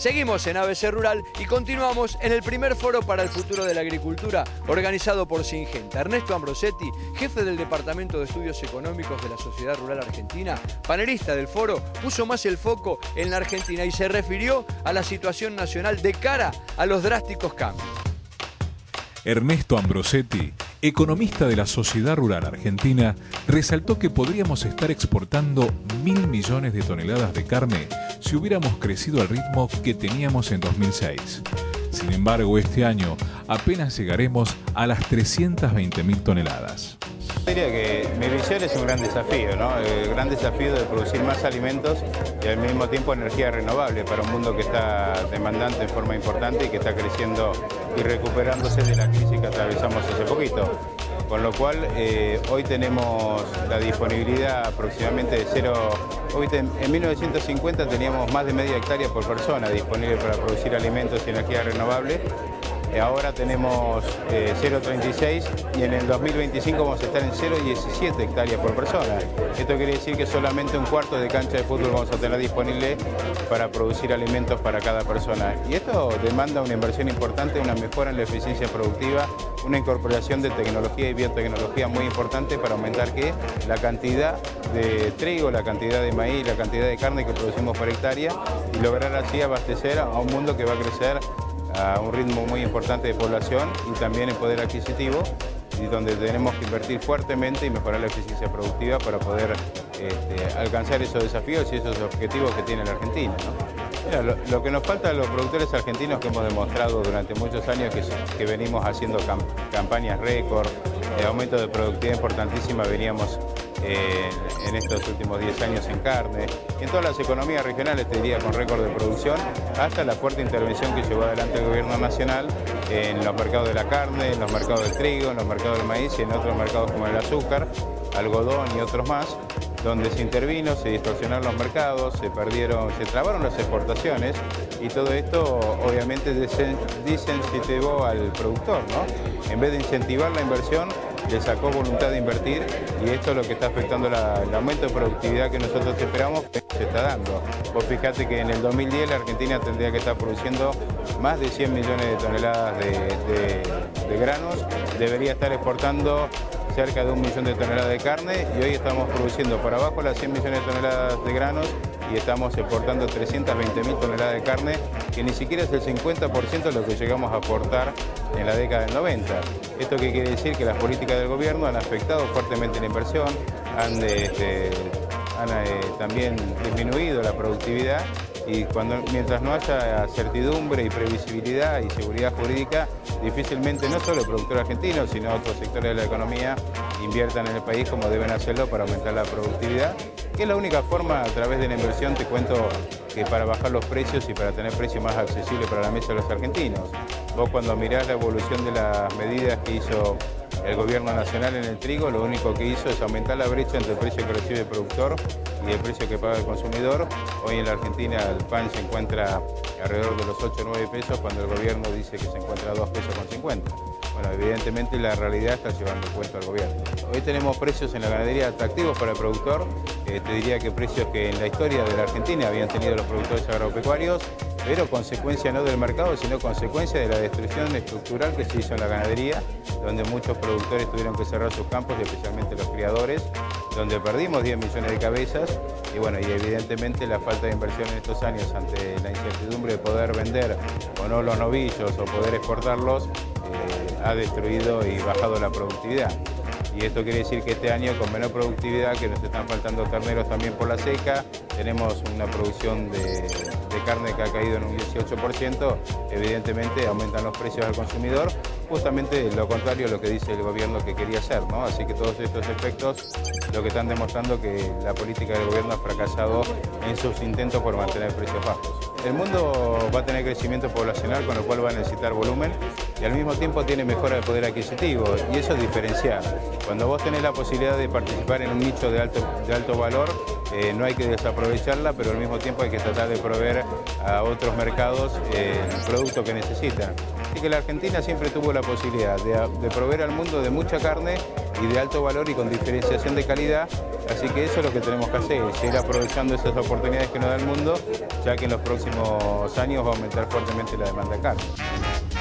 Seguimos en ABC Rural y continuamos en el primer foro para el futuro de la agricultura organizado por Syngenta. Ernesto Ambrosetti, jefe del Departamento de Estudios Económicos de la Sociedad Rural Argentina, panelista del foro, puso más el foco en la Argentina y se refirió a la situación nacional de cara a los drásticos cambios. Ernesto Ambrosetti, economista de la Sociedad Rural Argentina, resaltó que podríamos estar exportando 1.000 millones de toneladas de carne si hubiéramos crecido al ritmo que teníamos en 2006. Sin embargo, este año apenas llegaremos a las 320.000 toneladas. Diría que mi visión es un gran desafío, ¿no? El gran desafío de producir más alimentos y al mismo tiempo energía renovable para un mundo que está demandante en forma importante y que está creciendo y recuperándose de la crisis que atravesamos hace poquito. Con lo cual, hoy tenemos la disponibilidad aproximadamente de cero. Hoy en 1950 teníamos más de media hectárea por persona disponible para producir alimentos y energía renovable. Ahora tenemos 0,36 y en el 2025 vamos a estar en 0,17 hectáreas por persona. Esto quiere decir que solamente un cuarto de cancha de fútbol vamos a tener disponible para producir alimentos para cada persona. Y esto demanda una inversión importante, una mejora en la eficiencia productiva, una incorporación de tecnología y biotecnología muy importante para aumentar la cantidad de trigo, la cantidad de maíz, la cantidad de carne que producimos por hectárea y lograr así abastecer a un mundo que va a crecer a un ritmo muy importante de población y también en poder adquisitivo, y donde tenemos que invertir fuertemente y mejorar la eficiencia productiva para poder alcanzar esos desafíos y esos objetivos que tiene la Argentina, ¿no? Mira, lo que nos falta a los productores argentinos, que hemos demostrado durante muchos años que venimos haciendo campañas récord, aumento de productividad importantísima, veníamos en estos últimos 10 años en carne, en todas las economías regionales, te diría, con récord de producción, hasta la fuerte intervención que llevó adelante el gobierno nacional en los mercados de la carne, en los mercados del trigo, en los mercados del maíz y en otros mercados como el azúcar, algodón y otros más, donde se intervino, se distorsionaron los mercados, se trabaron las exportaciones y todo esto obviamente desincentivó al productor, ¿no? En vez de incentivar la inversión, le sacó voluntad de invertir y esto es lo que está afectando el aumento de productividad que nosotros esperamos que se está dando. Vos fijate que en el 2010 la Argentina tendría que estar produciendo más de 100 millones de toneladas de granos, debería estar exportando cerca de 1 millón de toneladas de carne y hoy estamos produciendo por abajo las 100 millones de toneladas de granos y estamos exportando 320.000 toneladas de carne, que ni siquiera es el 50% de lo que llegamos a aportar en la década del 90. ¿Esto qué quiere decir? Que las políticas del gobierno han afectado fuertemente la inversión, han también disminuido la productividad y mientras no haya certidumbre y previsibilidad y seguridad jurídica, difícilmente no solo el productor argentino, sino otros sectores de la economía inviertan en el país como deben hacerlo para aumentar la productividad, que es la única forma. A través de la inversión te cuento que para bajar los precios y para tener precios más accesibles para la mesa de los argentinos. Vos cuando mirás la evolución de las medidas que hizo el gobierno nacional en el trigo, lo único que hizo es aumentar la brecha entre el precio que recibe el productor y el precio que paga el consumidor. Hoy en la Argentina el pan se encuentra alrededor de los 8 o 9 pesos cuando el gobierno dice que se encuentra a 2 pesos con 50. Bueno, evidentemente la realidad está llevando el puesto al gobierno. Hoy tenemos precios en la ganadería atractivos para el productor, te diría que precios que en la historia de la Argentina habían tenido los productores agropecuarios, pero consecuencia no del mercado, sino consecuencia de la destrucción estructural que se hizo en la ganadería, donde muchos productores tuvieron que cerrar sus campos, y especialmente los criadores, donde perdimos 10 millones de cabezas, y bueno, y evidentemente la falta de inversión en estos años ante la incertidumbre de poder vender o no los novillos o poder exportarlos, ha destruido y bajado la productividad. Y esto quiere decir que este año, con menor productividad, que nos están faltando terneros también por la seca, tenemos una producción de carne que ha caído en un 18%, evidentemente aumentan los precios al consumidor, justamente lo contrario a lo que dice el gobierno que quería hacer, ¿no? Así que todos estos efectos lo que están demostrando que la política del gobierno ha fracasado en sus intentos por mantener precios bajos. El mundo va a tener crecimiento poblacional, con lo cual va a necesitar volumen y al mismo tiempo tiene mejora de poder adquisitivo, y eso es diferencial. Cuando vos tenés la posibilidad de participar en un nicho de alto valor, no hay que desaprovecharla, pero al mismo tiempo hay que tratar de proveer a otros mercados el producto que necesitan. Así que la Argentina siempre tuvo la posibilidad de proveer al mundo de mucha carne y de alto valor y con diferenciación de calidad. Así que eso es lo que tenemos que hacer, seguir aprovechando esas oportunidades que nos da el mundo, ya que en los próximos años va a aumentar fuertemente la demanda de carne.